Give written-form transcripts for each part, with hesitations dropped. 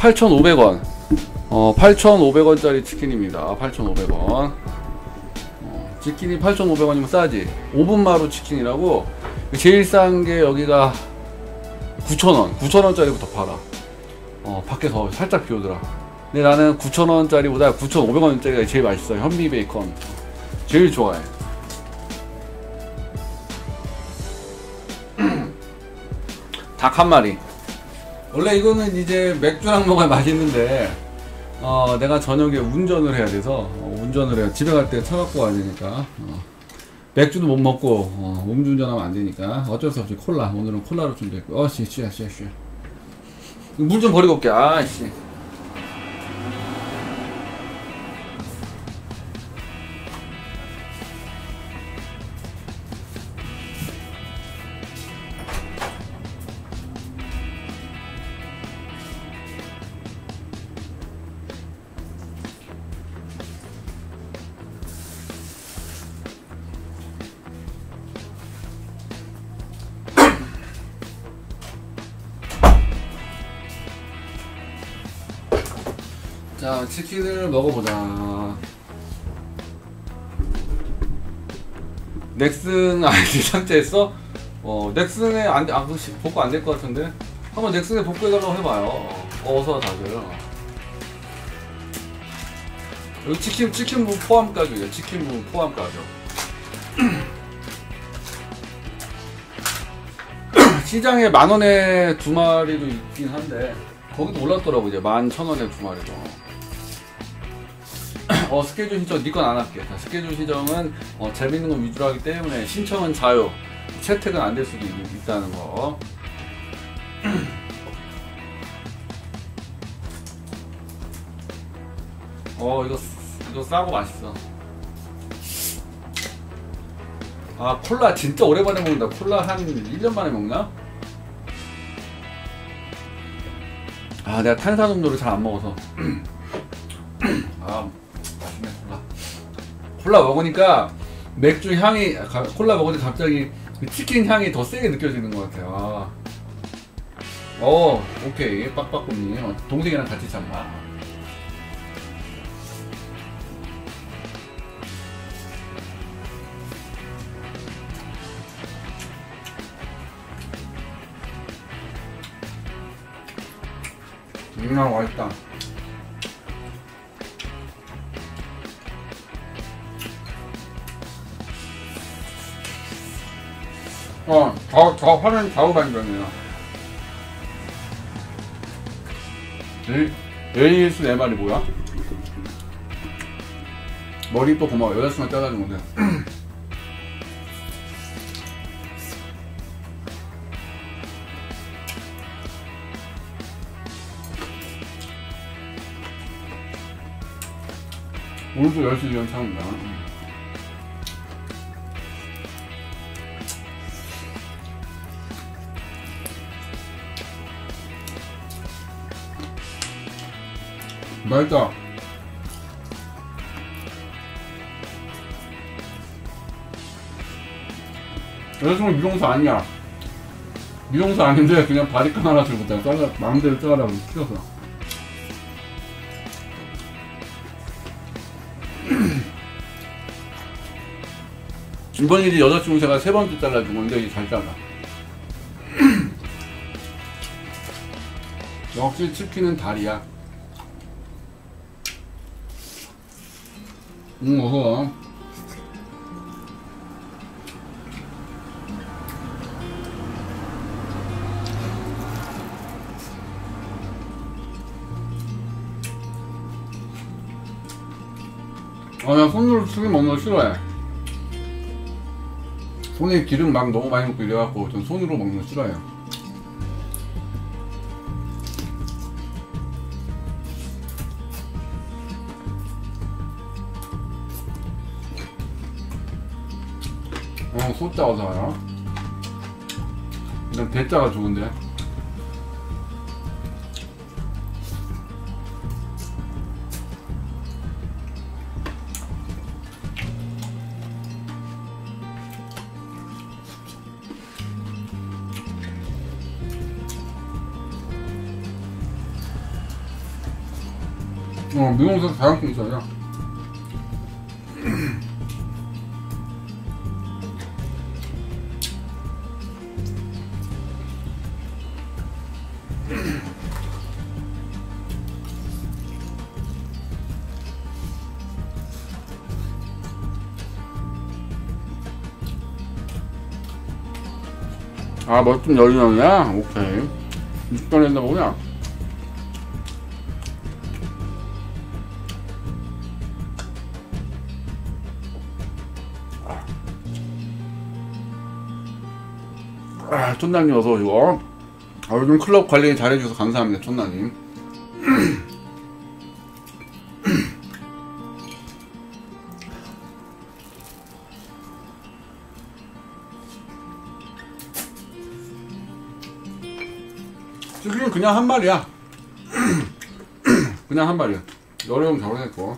8,500원. 8,500원짜리 치킨입니다. 8,500원. 치킨이 8,500원이면 싸지. 5분마루 치킨이라고 제일 싼 게 여기가 9,000원. 9,000원짜리부터 팔아. 밖에서 살짝 비 오더라. 근데 나는 9,000원짜리보다 9,500원짜리가 제일 맛있어. 현미 베이컨. 제일 좋아해. 닭 한 마리. 원래 이거는 이제 맥주랑 먹어야 맛있는데 내가 저녁에 운전을 해야 돼서 운전을 해야 집에 갈 때 차 갖고 와야 되니까 맥주도 못 먹고 음주운전하면 안 되니까 어쩔 수 없이 콜라. 오늘은 콜라로 준비했고 쉬야 물 좀 버리고 올게. 아씨. 자, 치킨을 먹어보자. 넥슨 아이디 삭제했어? 넥슨에 복구 안 될 것 같은데? 한번 넥슨에 복구해달라고 해봐요. 어서 다들. 여기 치킨무 포함 가격이에요. 치킨무 포함 가격. 시장에 10,000원에 2마리도 있긴 한데 거기도 올랐더라고. 이제 11,000원에 2마리도. 스케줄 신청 니 건 안 할게. 자, 스케줄 신청은 재밌는 거 위주로 하기 때문에 신청은 자유. 채택은 안 될 수도 있다는 거. 이거 싸고 맛있어. 콜라 진짜 오랜만에 먹는다. 콜라 한 1년 만에 먹나? 내가 탄산음료를 잘 안 먹어서. 맛있네. 콜라 먹으니까 맥주 향이, 콜라 먹으니까 갑자기 치킨 향이 더 세게 느껴지는 것 같아요. 오케이. 빡빡곰님. 동생이랑 같이 참나. 맛있다. 저 화면 좌우 반전이에요. AS 내 말이 뭐야? 머리 또 고마워. 여자친구가 짜다준 건데. 오늘도 10시 연차입니다. 맛있다. 여자친구 미용사 아니야. 미용사 아닌데 그냥 바리깡 하나 들고 있다. 마음대로 짜라고 시켰어. 이번 일이 여자친구 제가 3번째 잘라준 건데 이게 잘 잘라. 역시 치킨은 다리야. 어서. 나 손으로 치킨 먹는 거 싫어해. 손에 기름 막 너무 많이 묻고 이래갖고 전 손으로 먹는 거 싫어해요. 소자 어서 와요. 일단 대자가 좋은데. 미용사 자격증 있어요. 아, 멋진 여인이야? 오케이. 60번 했나 보구나. 아, 촌나님 어서오시고. 요즘 클럽 관리 잘해주셔서 감사합니다, 촌나님. 지금 그냥 한 말이야. 그냥 한 말이야. 어려움 적어냈고.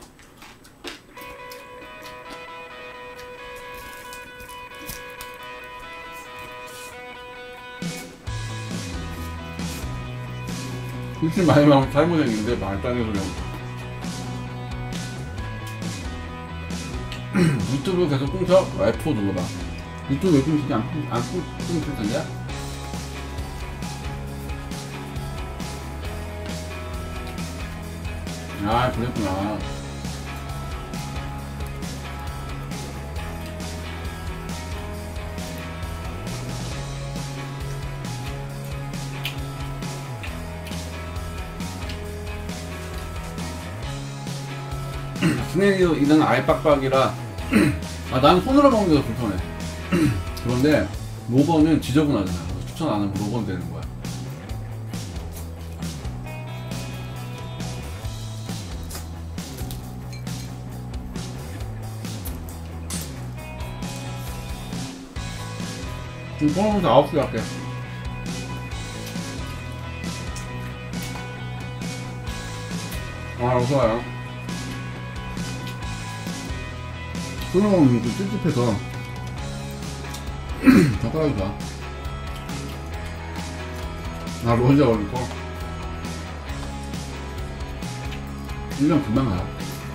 글씨 많이 나오면 잘못했는데 말도 안 되는 소리 하고. 유튜브 계속 끊겨? F4 눌러봐. 유튜브 왜 끊기지? 안 끊길 텐데? 아, 그랬구나. 스낵이는 아예 빡빡이라 아, 난 손으로 먹는 게 더 불편해. 그런데 로건은 지저분하잖아. 추천 안 하면 로건 되는 거야. 지금 꺼놓으면서 9시 갈게. 아, 어서와요. 손으로 먹으면 좀 찝찝해서 젓가락이 좋아. 아, 로제 어울리고 1년 금방 가.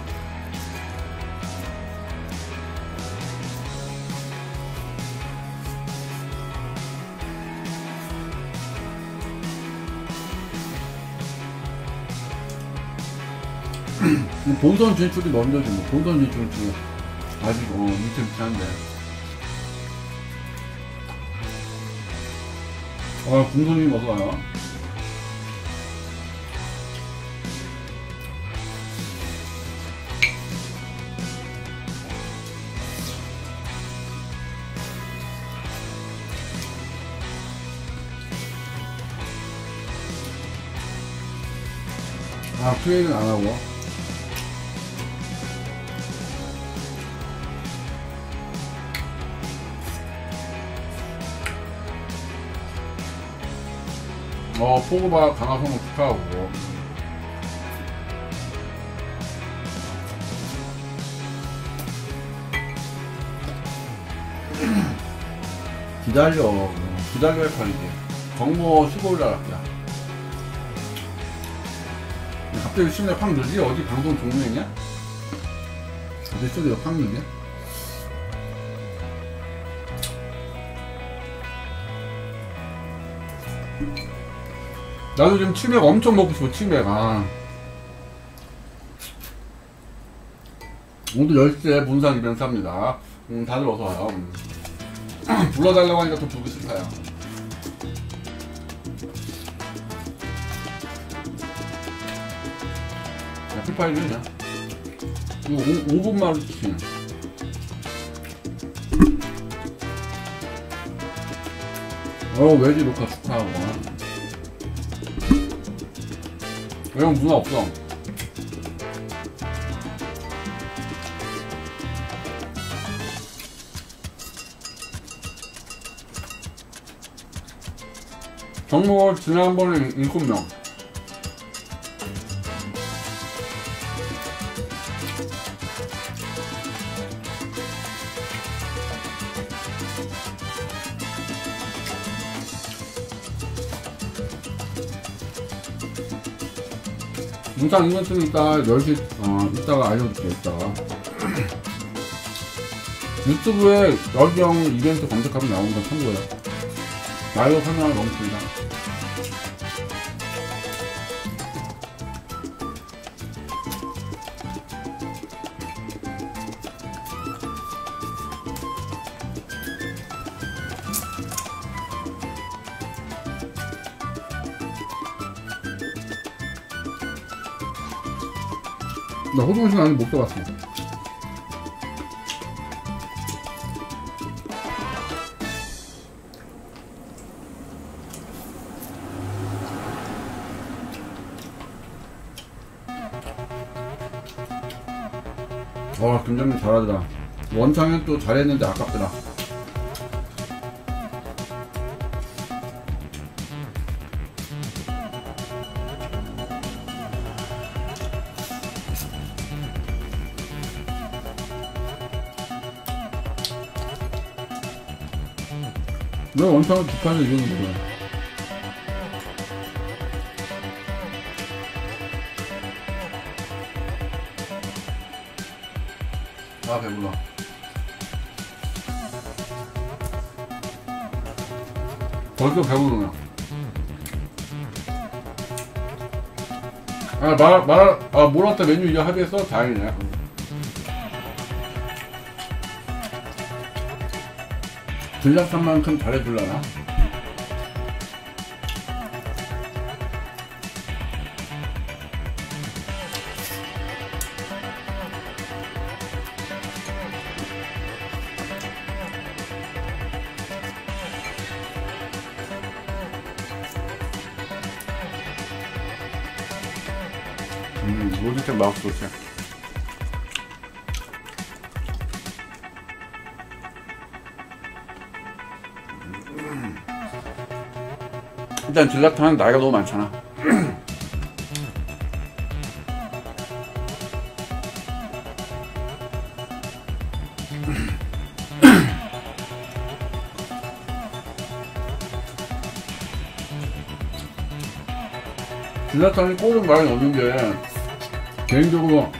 본선 진출이 먼저지 뭐. 본선 진출이 아직 밑에 한데. 군손님 어서와요. 아, 투웨이는 안하고 포그바 강화성을 축하하고. 기다려야 팔이지. 정모 15일날 할게요. 갑자기 심내 확 늘지? 어디 방송 종료했냐? 어디 소리가 확 늘냐? 나도 지금 치맥 엄청 먹고 싶어. 치맥. 오늘 10시에 문상 이벤트 합니다. 다들 어서와요. 불러달라고 하니까 더 보기 싫어요. 야, 피파일이냐? 이거 5분 마루치. 외지 녹화 축하하고. 형 누나 없어. 정모 지난번에 7명. 영상 이벤트는 이따 10시 이따가 알려줄게. 이따가 유튜브에 여경 이벤트 검색하면 나오는 건 참고해요. 나이로 설명을 너무 깁니다. 나 호동신 아직 못 써봤어. 김정민 잘하더라. 원창현 또 잘했는데 아깝더라. 왜 원창현 두 판을 이기는 거야? 아 배불러. 벌써 배부르냐? 몰랐다. 메뉴 이제 합의했어? 다행이네. 들락산만큼 잘해줄라나? 로지텍 마우스 좋지. 일단 딜라타는 나이가 너무 많잖아. 딜라타는 꼴은 많이 넣는 게 개인적으로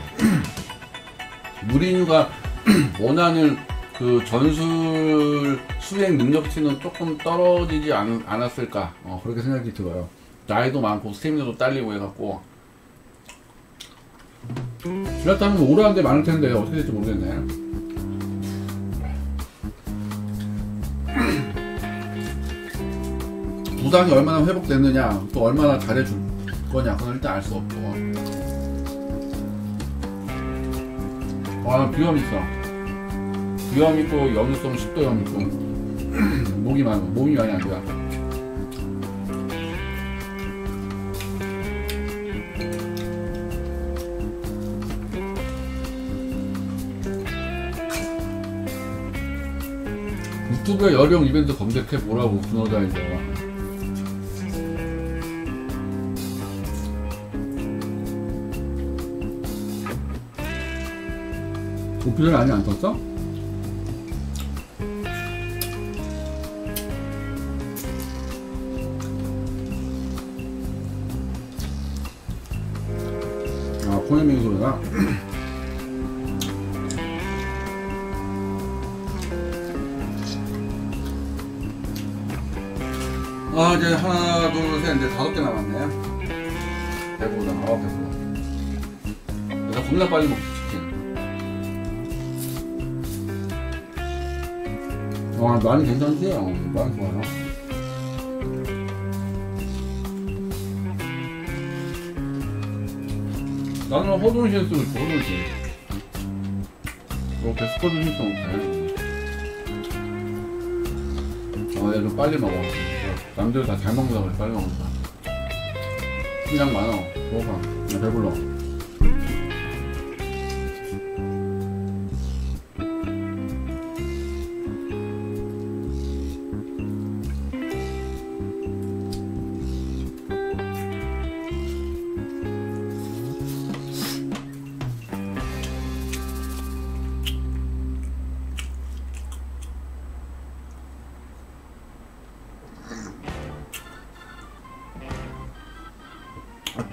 무리뉴가 원하는 그 전술 수행 능력치는 조금 떨어지지 않았을까 그렇게 생각이 들어요. 나이도 많고 스태미나도 딸리고 해갖고 딜라타는 오래 한 데 많을 텐데 어떻게 될지 모르겠네. 부상이 얼마나 회복됐느냐 또 얼마나 잘해줄 거냐 그건 일단 알 수 없고. 비염 있어. 비염 있고 염증성 식도염 있고 몸이 많이 안 좋아. 유튜브에 여령 이벤트 검색해 보라고 분호자이죠. 오피셜 아니 안 떴어? 코네밍 소리가 이제 하나 둘 셋 이제 5개 남았네. 배부르다. 배부르다. 내가 겁나 빨리 먹지 치킨. 많이 괜찮지? 많이 좋아요. 나는 호돈신 쓰고 있어. 호돈신 이렇게 스쿼드 신청 못해. 얘 좀 빨리 먹어. 남들 다 잘 먹는다고 그래. 빨리 먹는다. 그냥 많아. 먹어봐. 나 배불러.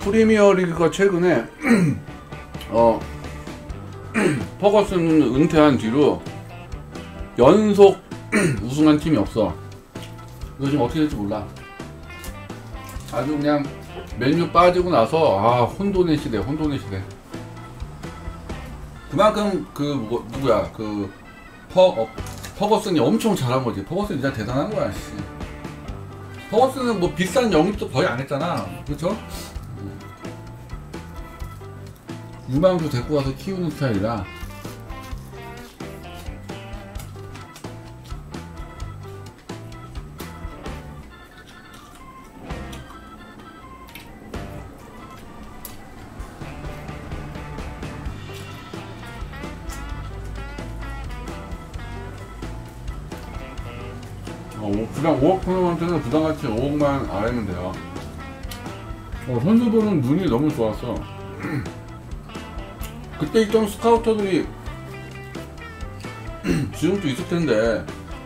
프리미어리그가 최근에 퍼거슨은 은퇴한 뒤로 연속 우승한 팀이 없어. 이거 지금 어떻게 될지 몰라. 아주 그냥 맨유 빠지고 나서 혼돈의 시대. 그만큼 누구야 퍼거슨이 엄청 잘한 거지. 퍼거슨 진짜 대단한 거야. 씨. 퍼거슨은 뭐 비싼 영입도 거의 안 했잖아. 그렇죠? 유망주 데리고 와서 키우는 스타일이라. 그냥 5억 토너먼트는 부담같이 5억만 알면 돼요. 선수들은 눈이 너무 좋았어. 그때 있던 스카우터들이 지금도 있을 텐데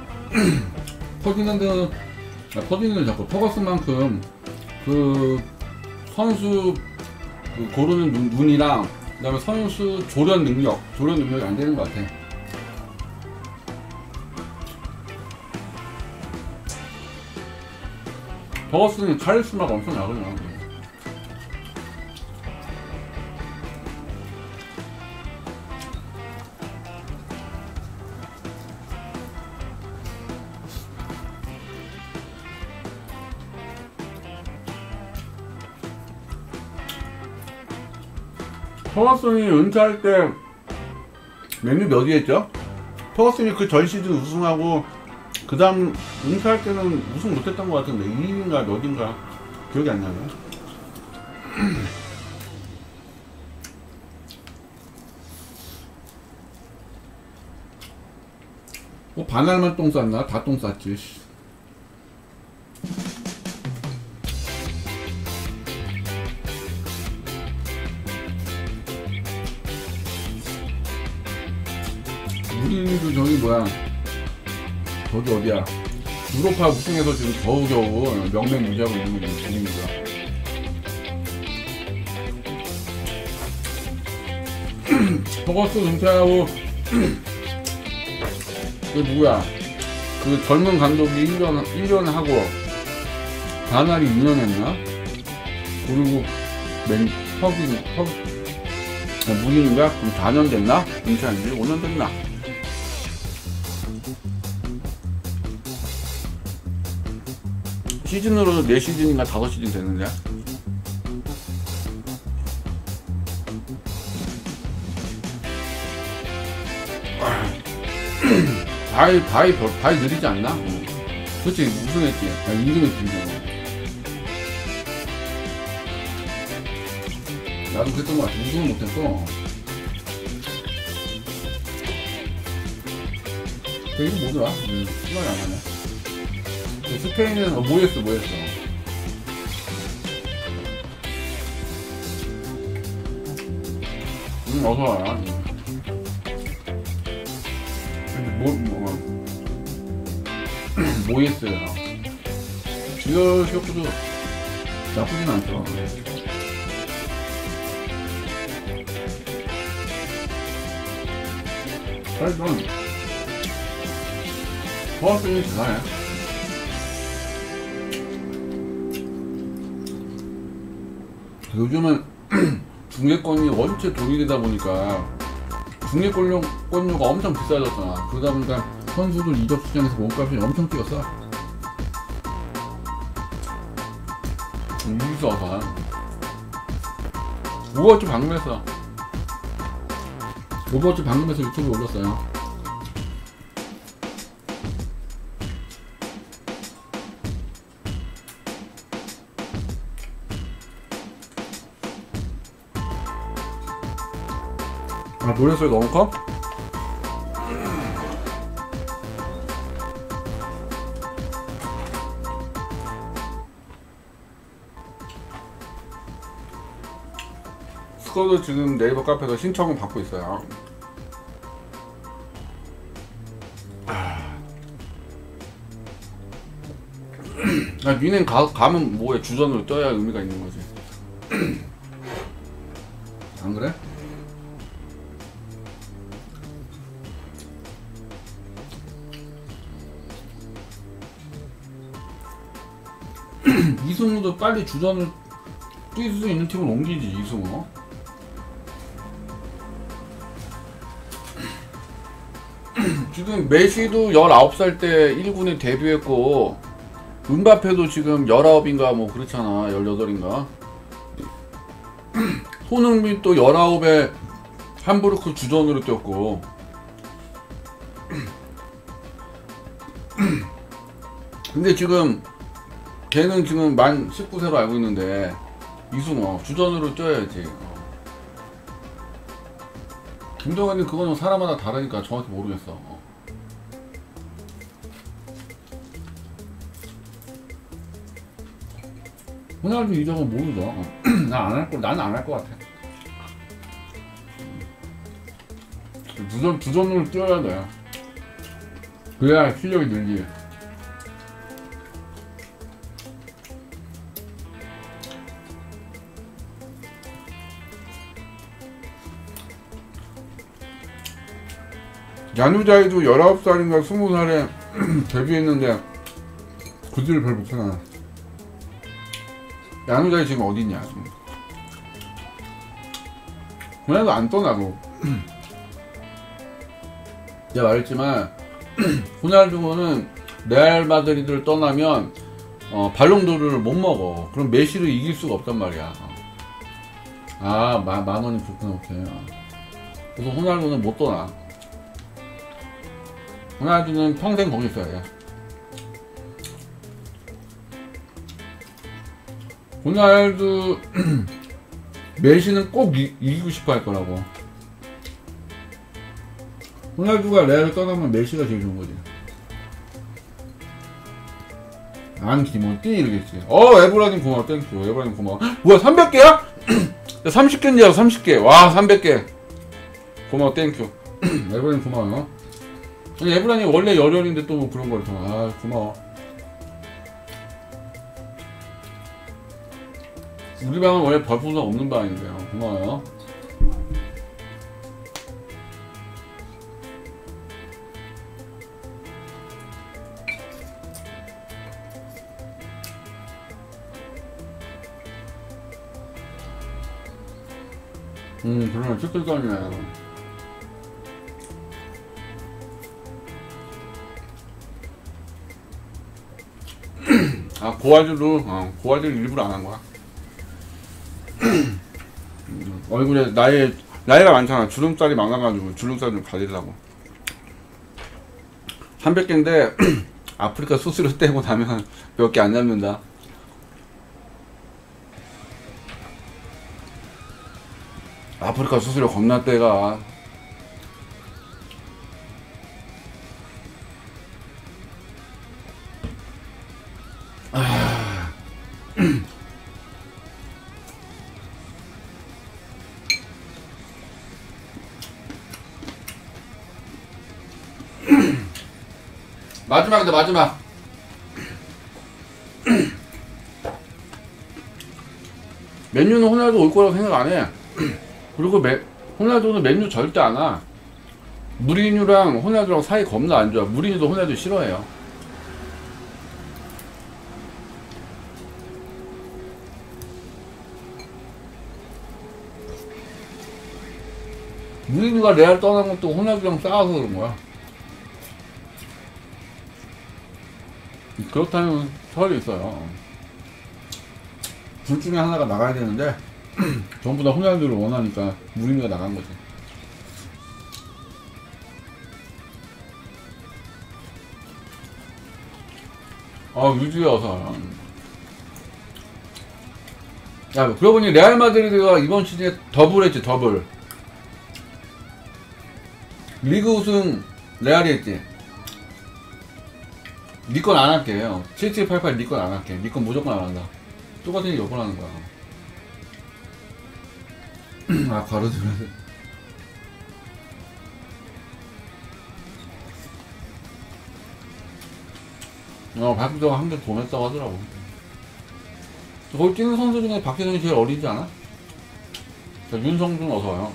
퍼디난드는 자꾸 퍼거슨만큼 그 선수 고르는 눈이랑 그다음에 선수 조련 능력이 안 되는 것 같아. 퍼거슨은 카리스마가 엄청 나거든요. 퍼거슨이 은퇴할 때 맨유 몇 위 했죠? 퍼거슨이 그 전 시즌 우승하고 그 다음 은퇴할 때는 우승 못했던 것 같은데 2위인가 몇인가 기억이 안 나네. 뭐 반알만 똥 쌌나? 다 똥 쌌지. 우리도 저기 뭐야, 저기 어디야, 유로파 우승해서 지금 겨우겨우 명맹무지하고 있는 게 중입니다. 퍼거슨 은퇴하고 그 누구야, 그 젊은 감독이 1년 하고 다날이 2년 했나? 그리고 무인인가? 그럼 4년 됐나? 은퇴한 지 5년 됐나? 시즌으로도 4시즌인가 5시즌 됐는데. 바이 느리지 않나? 그렇지, 우승했지. 2등했지. 나도 그랬던 것 같아. 우승은 못했어. 그 이름 뭐더라? 생각이 안 나네. 스페인은 뭐했어? 어서와라. 뭐 했어요? 이거 시각도 나쁘진 않죠. 하여튼 퍼거슨이 대단해. 요즘은 중계권이 원체 돈이 되다 보니까 중계권료가 엄청 비싸졌잖아. 그러다 보니까 선수들 이적 시장에서 몸값이 엄청 뛰었어. 이기서서 오버워치 방금했어. 유튜브에 올렸어요. 노래소리 너무 커? 스쿼드 지금 네이버 카페에서 신청을 받고 있어요. 니넨 가면 뭐해? 주전으로 떠야 의미가 있는 거지. 안 그래? 이승우도 빨리 주전을 뛸 수 있는 팀을 옮기지. 이승우 지금 메시도 19살 때 1군에 데뷔했고 은바페도 지금 19인가 뭐 그렇잖아. 18인가. 손흥민 또 19에 함부르크 주전으로 뛰었고 근데 지금 걔는 지금 만 19세로 알고 있는데 이승우 주전으로 뛰어야지. 김동현은 그거는 사람마다 다르니까 정확히 모르겠어. 호날두 이적은 모르죠. 난 안 할 것 같아. 주전으로 뛰어야 돼. 그래야 실력이 늘지. 야누자이도 19살인가 20살에 데뷔했는데 그들을 별 못하나. 야누자이 지금 어디있냐 지금. 그래도 안 떠나고. 내가 말했지만 호날두는 레알 마드리드를 떠나면 발롱도르를 못 먹어. 그럼 메시를 이길 수가 없단 말이야. 만 원이 그렇구나. 오케이. 그래서 호날두는 못 떠나. 호날두는 평생 거기 있어야 돼. 호날두 메시는 꼭 이기고 싶어 할 거라고. 호날두가 레알을 떠나면 메시가 제일 좋은 거지. 안 기모띠 이러겠지. 에브라님 고마워. 땡큐. 에브라님 고마워. 뭐야 300개야? 30개인지야 30개. 와 300개 고마워. 땡큐. 에브라님 고마워요. 에브라님 원래 열혈인데 또 뭐 그런 걸 더. 고마워. 우리 방은 원래 별풍선 없는 방인데요. 고마워요. 그러네. 찔찔거리네. 고화질로, 고화질 일부러 안 한 거야. 얼굴에 나이가 많잖아. 주름살이 많아가지고 주름살 좀 가리려고. 300개인데 아프리카 수수료 떼고 나면 몇 개 안 남는다. 아프리카 수수료 겁나 떼가. 마지막이다. 마지막. 맨유는 호날두 올 거라고 생각 안 해. 그리고 호날두는 맨유 절대 안 와. 무리뉴랑 호날두랑 사이 겁나 안 좋아. 무리뉴도 호날두 싫어해요. 무리뉴가 레알 떠난 것도 호날두랑 싸워서 그런 거야. 그렇다는 설이 있어요. 둘 중에 하나가 나가야 되는데 전부 다 호날두를 원하니까 무리뉴가 나간 거지. 유지여서. 야, 그러고 보니 레알 마드리드가 이번 시즌에 더블 했지. 더블. 리그 우승 레알이 했지. 니건 안 할게요. 7788 니건 안 할게. 니건 무조건 안 한다. 똑같은 일 몇 번 하는 거야. 가로등을. 박주호가 한 개 더 냈다고 하더라고. 거기 뛰는 선수 중에 박혜성이 제일 어리지 않아? 윤성준 어서와요.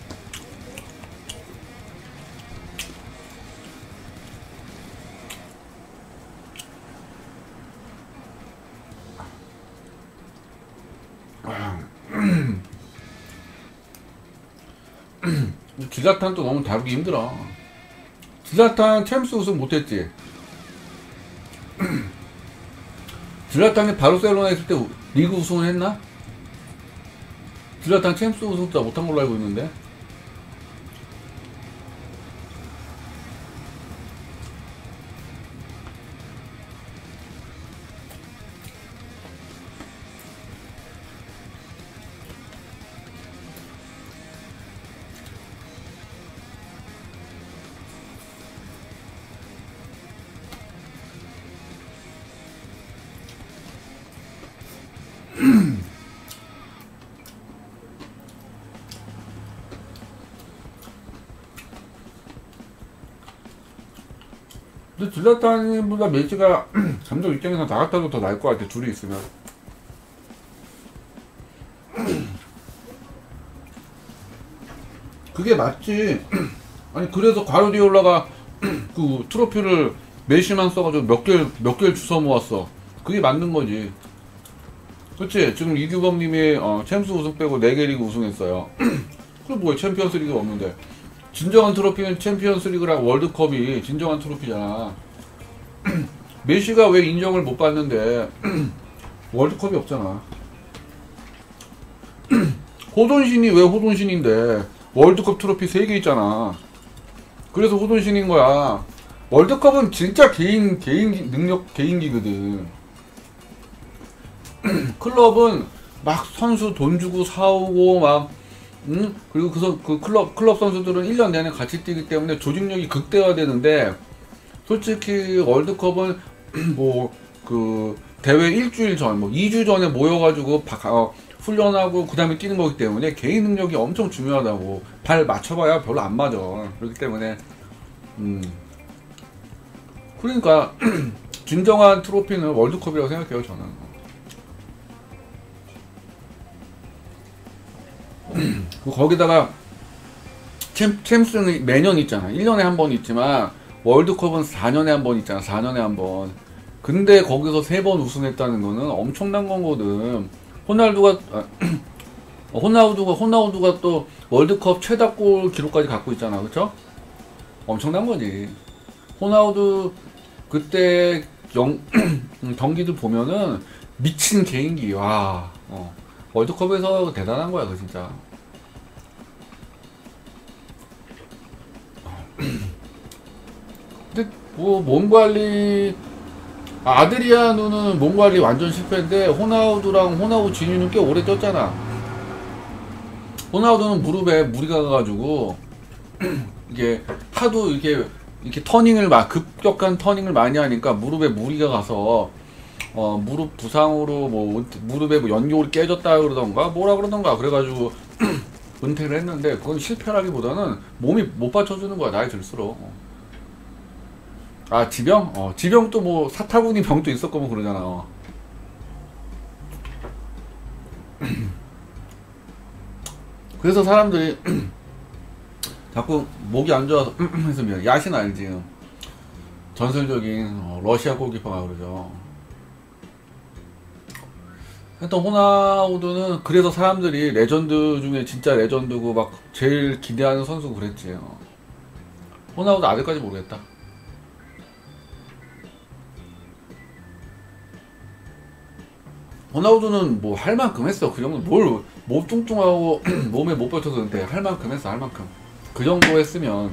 지라탄도 너무 다루기 힘들어. 지라탄 챔스 우승 못했지. 지라탄이 바르셀로나 있을 때 리그 우승을 했나? 지라탄 챔스 우승도 못한 걸로 알고 있는데. 근데 질라탄보다 메시가 감독 입장에서 나갔다도 더 나을 것 같아. 둘이 있으면. 그게 맞지. 아니 그래서 과르디올라가 그 트로피를 메시만 써가지고 몇 개를 주워 모았어. 그게 맞는 거지. 그치? 지금 이규범님이 챔스 우승 빼고 4개 리그 우승했어요. 그럼 뭐야? 챔피언스 리그 없는데. 진정한 트로피는 챔피언스 리그랑 월드컵이 진정한 트로피잖아. 메시가 왜 인정을 못 받는데 월드컵이 없잖아. 호돈신이 왜 호돈신인데 월드컵 트로피 3개 있잖아. 그래서 호돈신인 거야. 월드컵은 진짜 개인 능력 개인기거든. 클럽은 막 선수 돈 주고 사오고 막 그리고 그 클럽 선수들은 1년 내내 같이 뛰기 때문에 조직력이 극대화되는데, 솔직히 월드컵은 뭐 그 대회 일주일 전, 뭐 2주 전에 모여가지고 훈련하고 그 다음에 뛰는 거기 때문에 개인 능력이 엄청 중요하다고. 발 맞춰봐야 별로 안 맞아. 그렇기 때문에 그러니까 진정한 트로피는 월드컵이라고 생각해요, 저는. 거기다가 챔스는 매년 있잖아. 1년에 한 번 있지만 월드컵은 4년에 한 번 있잖아. 4년에 한 번. 근데 거기서 3번 우승했다는 거는 엄청난 거거든. 호나우두가 또 월드컵 최다골 기록까지 갖고 있잖아. 그쵸? 엄청난 거지. 호나우두 그때 경기들 보면은 미친 개인기. 와. 월드컵에서 대단한 거야, 그 진짜. 근데 뭐 몸 관리, 아드리아누는 몸 관리 완전 실패인데 호나우두 진유는 꽤 오래 뛰었잖아. 호나우두는 무릎에 무리가 가가지고 이게 하도 이렇게 터닝을 급격한 터닝을 많이 하니까 무릎에 무리가 가서 무릎 부상으로 뭐 무릎에 뭐 연골이 깨졌다 그러던가 뭐라 그러던가 그래가지고 은퇴를 했는데, 그건 실패라기보다는 몸이 못 받쳐주는 거야, 나이 들수록. 지병? 지병도 뭐 사타구니 병도 있었고 뭐 그러잖아. 그래서 사람들이 자꾸 목이 안 좋아서 해서 야신 알지? 전설적인 러시아 골키퍼가 그러죠. 하여튼 호나우두는 그래서 사람들이 레전드 중에 진짜 레전드고 막 제일 기대하는 선수고 그랬지. 호나우두 아직까지 모르겠다. 호나우두는 뭐 할 만큼 했어. 그 정도 몸 뚱뚱하고 몸에 못 버텨서 근데 할 만큼 했어. 할 만큼. 그 정도 했으면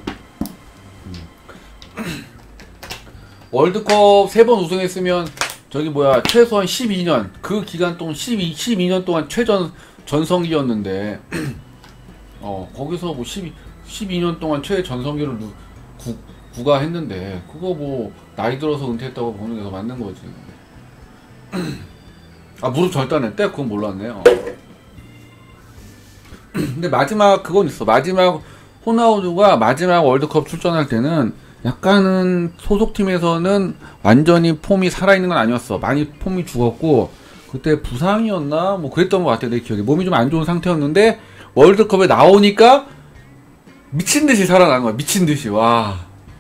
월드컵 3번 우승했으면 저기 뭐야 최소한 12년 그 기간 동안 12년 동안 최전성기였는데 거기서 뭐 12년 동안 최전성기를 구가했는데 그거 뭐 나이 들어서 은퇴했다고 보는 게 더 맞는 거지. 무릎 절단했대? 그건 몰랐네요. 근데 마지막 그건 있어. 마지막 호나우두가 마지막 월드컵 출전할 때는 약간은 소속팀에서는 완전히 폼이 살아있는 건 아니었어. 많이 폼이 죽었고 그때 부상이었나? 뭐 그랬던 것 같아. 내 기억에. 몸이 좀 안 좋은 상태였는데 월드컵에 나오니까 미친듯이 살아난 거야. 미친듯이. 와.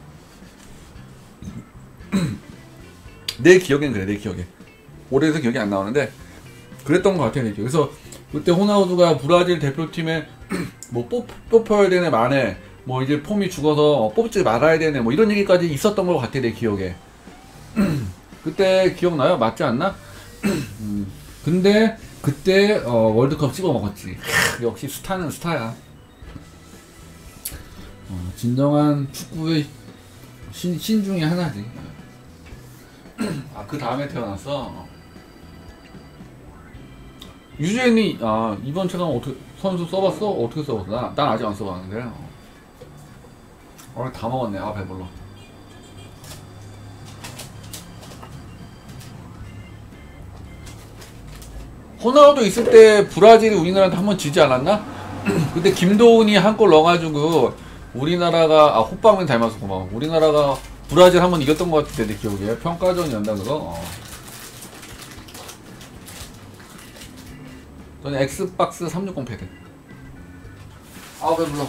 내 기억엔 그래. 내 기억에. 오래돼서 기억이 안 나오는데 그랬던 것 같아. 내 기억. 그래서 그때 호나우두가 브라질 대표팀에 뭐 뽑혀야 되네 만에 뭐 이제 폼이 죽어서 뽑지 말아야 되네 뭐 이런 얘기까지 있었던 것 같아. 내 기억에. 그때 기억나요? 맞지 않나? 근데 그때 월드컵 찍어 먹었지. 역시 스타는 스타야. 진정한 축구의 신 중에 하나지. 아, 그 다음에 태어났어. 유재현이 이번 체감 어떻게 선수 써봤어? 어떻게 써봤어? 난 아직 안 써봤는데. 다 먹었네. 아, 배불러. 호나우두 있을 때 브라질이 우리나라한테 한 번 지지 않았나? 그때 김도훈이 한 골 넣어가지고 우리나라가 호빵맨 닮았어. 고마워. 우리나라가 브라질 한 번 이겼던 것 같은데 내 기억에. 평가전이었나 그거? 저는 엑스박스 360 패드. 아, 배불러.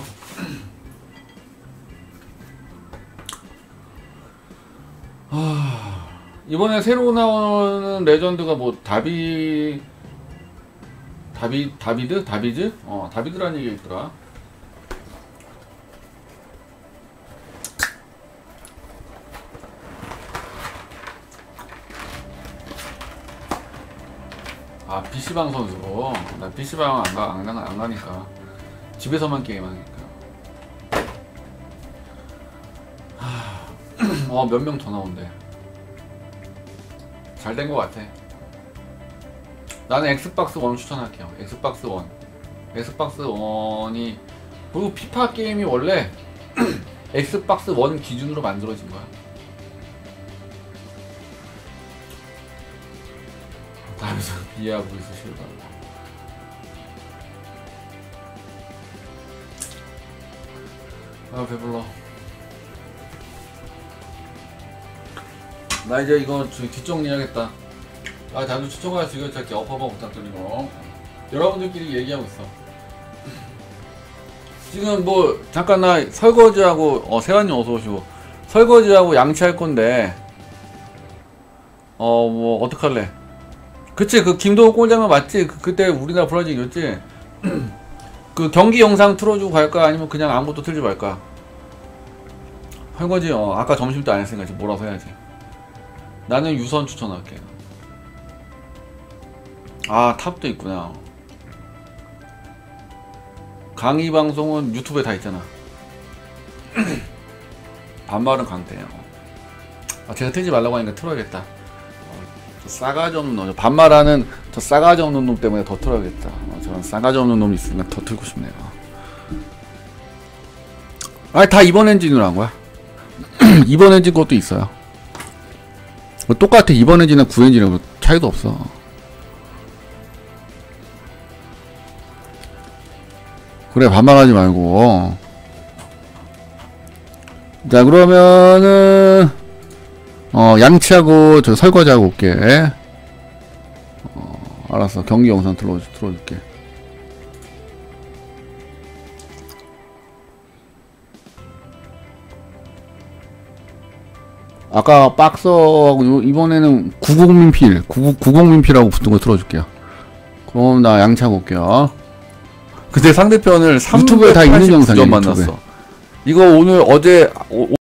이번에 새로 나오는 레전드가 뭐 다비드? 다비드라는 얘기가 있더라. 아, PC방 선수. 나 PC방 안 가니까. 집에서만 게임하니까. 몇 명 더 나온대. 잘 된 것 같아. 나는 엑스박스 1 추천할게요. 엑스박스 1. 엑스박스 1이 그리고 피파 게임이 원래 엑스박스 1 기준으로 만들어진 거야. 다음에서 이해하고 있으시길 바랍니다. 아, 배불러. 나 이제 이거 뒷정리해야겠다. 다들 추천과 즐겨 찾기 업어버 부탁드리고 여러분들끼리 얘기하고 있어. 지금 뭐 잠깐 나 설거지하고 세환님 어서오시고 설거지하고 양치할 건데 뭐 어떡할래. 그치, 그 김도훈 골장면 맞지? 그때 우리나라 브라질 이겼지? 그 경기 영상 틀어주고 갈까? 아니면 그냥 아무것도 틀지 말까? 설거지 아까 점심도 안 했으니까 지금 몰아서 해야지. 나는 유선 추천할게. 아, 탑도 있구나. 강의 방송은 유튜브에 다 있잖아. 반말은 강태예요. 제가 틀지 말라고 하니까 틀어야겠다. 싸가지 없는 놈, 반말하는 저 싸가지 없는 놈 때문에 더 틀어야겠다. 저런 싸가지 없는 놈이 있으니까 더 틀고 싶네요. 다 이번 엔진으로 한 거야. 이번 엔진 것도 있어요. 똑같아. 이번 엔진이나 9엔진이랑 차이도 없어. 그래, 반말하지 말고. 자, 그러면은 양치하고 저 설거지하고 올게. 알았어. 경기 영상 틀어줄게. 아까 박서하고 이번에는 90민필하고 붙은 거 틀어줄게요. 그럼 나 양치하고 올게요. 그때 상대편을 유튜브에 다 있는 영상이야. 만났어. 이거 오늘 어제